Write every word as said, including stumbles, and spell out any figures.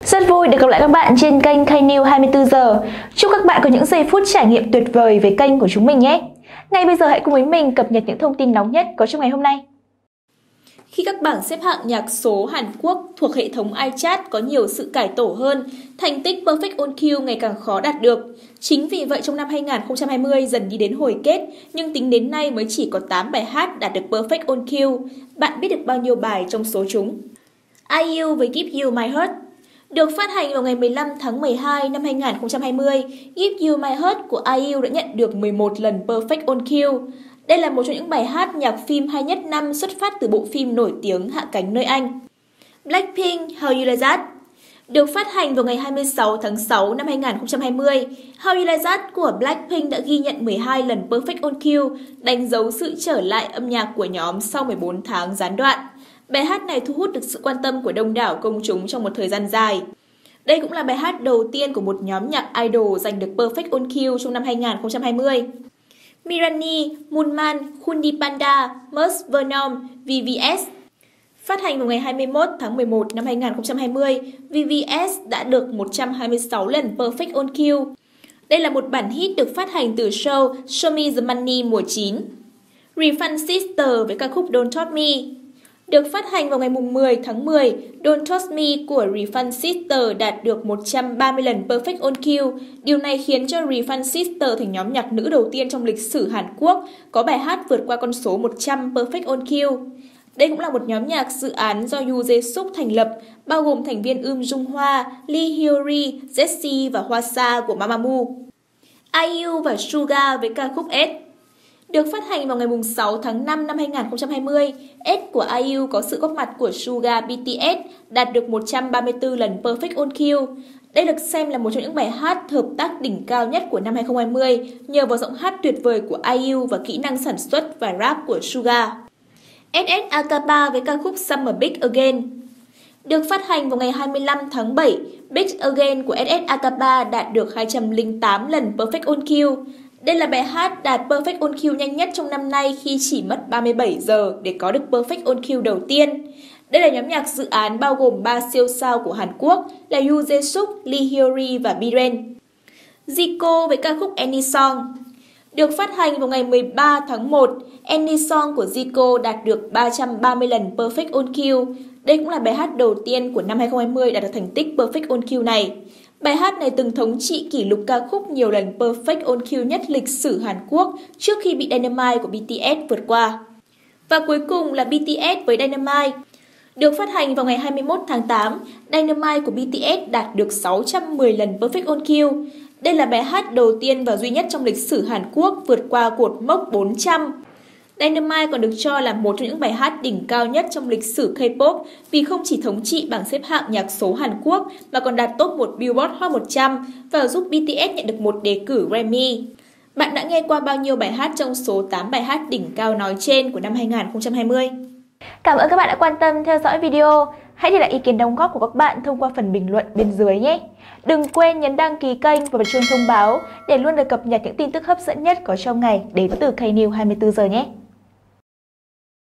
Rất vui được gặp lại các bạn trên kênh Knews hai mươi tư giờ. Chúc các bạn có những giây phút trải nghiệm tuyệt vời với kênh của chúng mình nhé. Ngay bây giờ hãy cùng với mình cập nhật những thông tin nóng nhất có trong ngày hôm nay. Khi các bảng xếp hạng nhạc số Hàn Quốc thuộc hệ thống iChart có nhiều sự cải tổ hơn, thành tích Perfect on Cue ngày càng khó đạt được. Chính vì vậy trong năm hai nghìn không trăm hai mươi dần đi đến hồi kết, nhưng tính đến nay mới chỉ có tám bài hát đạt được Perfect on Cue. Bạn biết được bao nhiêu bài trong số chúng? i u với Give You My Heart được phát hành vào ngày mười lăm tháng mười hai năm hai nghìn không trăm hai mươi, Give You My Heart của i u đã nhận được mười một lần Perfect on Cue. Đây là một trong những bài hát nhạc phim hay nhất năm xuất phát từ bộ phim nổi tiếng Hạ cánh nơi Anh. Blackpink How You Like That được phát hành vào ngày hai mươi sáu tháng sáu năm hai nghìn không trăm hai mươi. How You Like That của Blackpink đã ghi nhận mười hai lần Perfect on Cue, đánh dấu sự trở lại âm nhạc của nhóm sau mười bốn tháng gián đoạn. Bài hát này thu hút được sự quan tâm của đông đảo công chúng trong một thời gian dài. Đây cũng là bài hát đầu tiên của một nhóm nhạc idol giành được Perfect on Cue trong năm hai nghìn không trăm hai mươi. Mirani, Moonman, Kundi Panda, Mers Vernom, vê vê ét phát hành vào ngày hai mươi mốt tháng mười một năm hai nghìn không trăm hai mươi, vê vê ét đã được một trăm hai mươi sáu lần Perfect on Cue. Đây là một bản hit được phát hành từ show Show Me the Money mùa chín. Refund Sister với ca khúc Don't Touch Me được phát hành vào ngày mười tháng mười, Don't Touch Me của Refund Sister đạt được một trăm ba mươi lần Perfect on Cue. Điều này khiến cho Refund Sister thành nhóm nhạc nữ đầu tiên trong lịch sử Hàn Quốc có bài hát vượt qua con số một trăm Perfect on Cue. Đây cũng là một nhóm nhạc dự án do Yoo Jae-suk thành lập, bao gồm thành viên Um Jung Hwa, Lee Hyori, Jessie và Hwasa của Mamamoo. i u và Suga với ca khúc S được phát hành vào ngày sáu tháng năm năm hai nghìn không trăm hai mươi. S của i u có sự góp mặt của Suga bê tê ét đạt được một trăm ba mươi tư lần Perfect on Cue. Đây được xem là một trong những bài hát hợp tác đỉnh cao nhất của năm hai nghìn không trăm hai mươi nhờ vào giọng hát tuyệt vời của i u và kỹ năng sản xuất và rap của Suga. ét ét Akapa với ca khúc Summer Big Again được phát hành vào ngày hai mươi lăm tháng bảy. Big Again của ét ét Akapa đạt được hai trăm lẻ tám lần Perfect on Cue. Đây là bài hát đạt Perfect on Cue nhanh nhất trong năm nay khi chỉ mất ba mươi bảy giờ để có được Perfect on Cue đầu tiên. Đây là nhóm nhạc dự án bao gồm ba siêu sao của Hàn Quốc là Yoo Jae-suk, Lee Hyori và Biren. Zico với ca khúc Any Song được phát hành vào ngày mười ba tháng một. Any Song của Zico đạt được ba trăm ba mươi lần Perfect on Cue. Đây cũng là bài hát đầu tiên của năm hai nghìn không trăm hai mươi đạt được thành tích Perfect on Cue này. Bài hát này từng thống trị kỷ lục ca khúc nhiều lần Perfect on Cue nhất lịch sử Hàn Quốc trước khi bị Dynamite của bê tê ét vượt qua. Và cuối cùng là bê tê ét với Dynamite. Được phát hành vào ngày hai mươi mốt tháng tám, Dynamite của bê tê ét đạt được sáu trăm mười lần Perfect on Cue. Đây là bài hát đầu tiên và duy nhất trong lịch sử Hàn Quốc vượt qua cột mốc bốn trăm. Dynamite còn được cho là một trong những bài hát đỉnh cao nhất trong lịch sử K-pop vì không chỉ thống trị bảng xếp hạng nhạc số Hàn Quốc mà còn đạt top một Billboard Hot một trăm và giúp bê tê ét nhận được một đề cử Grammy. Bạn đã nghe qua bao nhiêu bài hát trong số tám bài hát đỉnh cao nói trên của năm hai nghìn không trăm hai mươi? Cảm ơn các bạn đã quan tâm theo dõi video. Hãy để lại ý kiến đóng góp của các bạn thông qua phần bình luận bên dưới nhé. Đừng quên nhấn đăng ký kênh và bật chuông thông báo để luôn được cập nhật những tin tức hấp dẫn nhất có trong ngày đến từ Knews hai mươi tư giờ nhé.